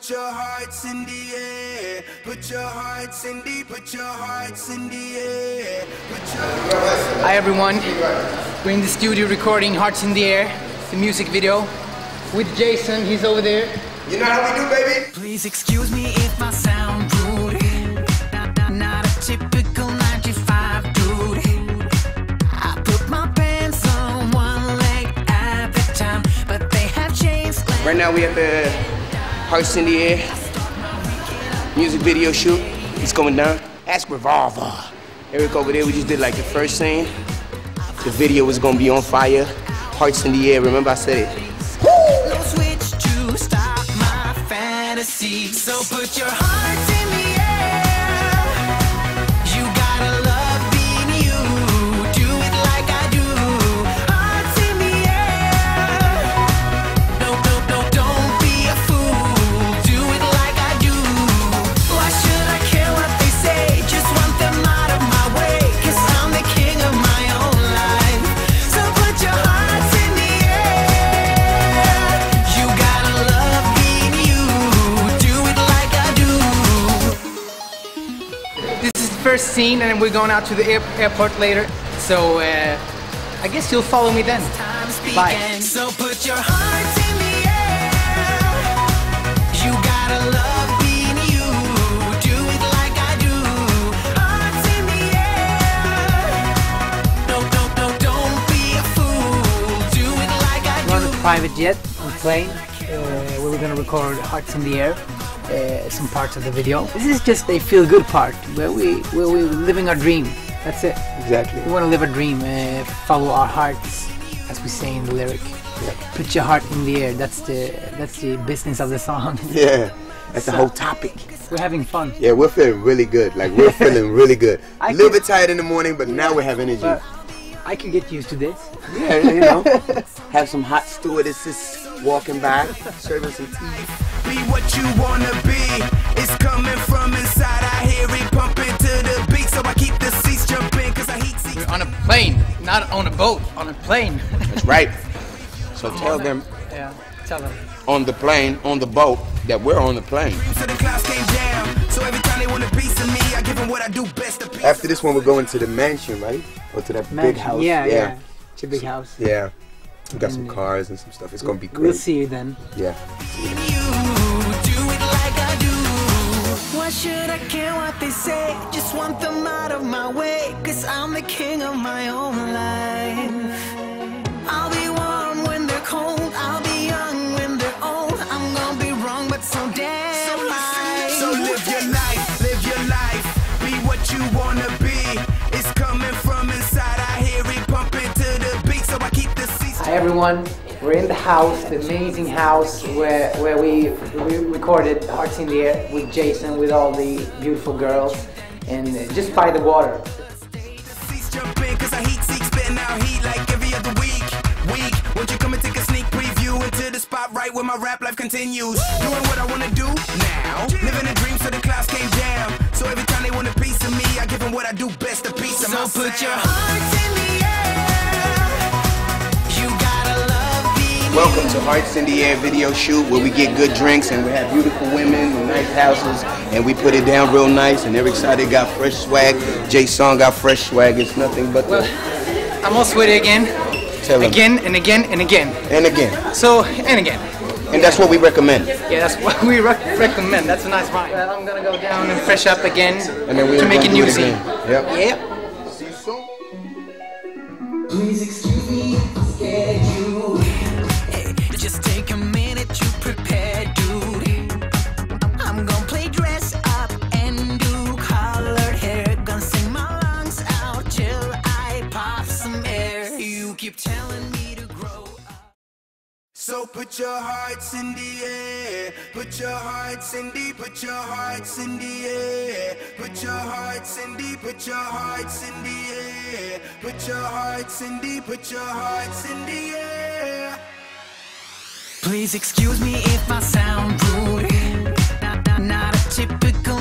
put your hearts in the air. Put your hearts in the, put your hearts in the air. Hi everyone, we're in the studio recording Hearts in the Air, the music video, with Jason, he's over there. You know how we do, baby? Please excuse me if I sound rude. Not a typical 95 dude. I put my pants on one leg at a time, but they have changed. Right now we at the Hearts in the Air music video shoot. It's going down. Ask Revolver. Eric over there, we just did like the first scene. The video was gonna be on fire. Hearts in the Air, remember I said it. No switch to stop my fantasy. So put your hearts in the air. You gotta love being you. Do it like I do. Hearts in the air. Don't be a fool. Do it like I do. Why should I care what they say? Just want them out of my way. 'Cause I'm the king of my own life. So put your hearts in the air. You gotta love being you. Do it like I do. This is the first scene and we're going out to the airport later, so I guess you'll follow me then. Bye. So put your hearts in the air. You gotta love being you. Do it like I do. Hearts in the air. Don't be a fool. Do it like I do. We're on a private jet, on a plane, where we're gonna record Hearts in the Air, some parts of the video. This is just a feel-good part, where we're living our dream. That's it. Exactly. We want to live a dream, follow our hearts, as we say in the lyric. Put your heart in the air. That's the business of the song. Yeah, that's the whole topic. We're having fun. Yeah, we're feeling really good. Like, we're feeling really good. I A little could- bit tired in the morning, but now we have energy. But I can get used to this. Yeah, you know. Have some hot stewardesses walking by, serving some tea. Be what you wanna be. It's coming from inside. I hear it pumping to the beat, so I keep the seats jumping, 'cause I heat seats. We're on a plane, not on a boat, on a plane. That's right. So tell them Yeah, tell them. on the plane, on the boat, that we're on the plane. So the clouds came down. So every time they want a piece of me, I give them what I do best. After this one, we're going to the mansion, right? Or to that big house. Yeah. It's a big house. Yeah. We got some cars and some stuff. It's gonna be great. We'll see you then. Yeah. You do it like I do. Why should I care what they say? Just want them out of my way. 'Cause I'm the king of my own life. I'll be warm when they're cold. I'll be young when they're old. I'm gonna be wrong, but so damn right. So live your life, be what you wanna be. It's coming from inside, I hear it pumping to the beat, so I keep the seats. Hi everyone, we're in the house, the amazing house where we recorded Hearts in the Air with Jason, with all the beautiful girls, and just by the water. Seats jumping, 'cause I heat seeks, spitting out heat like every other week. Won't you come and take a sneak preview into the spot right where my rap life continues? Doing what I wanna do now, living a dream so the clouds came down. So every time they want a piece of me, I give them what I do best, a piece of So myself. put your hearts in the air. You gotta love being Welcome to Hearts in the Air video shoot, where we get good drinks and we have beautiful women and nice houses, and we put it down real nice. And Eric Sade got fresh swag, Jay Song got fresh swag. It's nothing but Well, I'm all sweaty again. Tell 'em. Again and again and again. And again. So, and again. And that's what we recommend. Yeah, that's what we recommend. That's a nice rhyme. Well, I'm gonna go down and fresh up again And then we're to make a gonna new do it scene. again. Yep. Yep. See you soon. Please excuse me if I scared you. Hey, just take a minute to prepare, dude. I'm gonna play dress up and do colored hair. Gonna sing my lungs out till I pop some air. You keep telling me to grow up. So put your hearts in the air. Put your hearts in the, put your hearts in the air. Put your hearts in the, put your hearts in the air. Put your hearts in the, put your hearts in the air. Please excuse me if I sound rude. Not a typical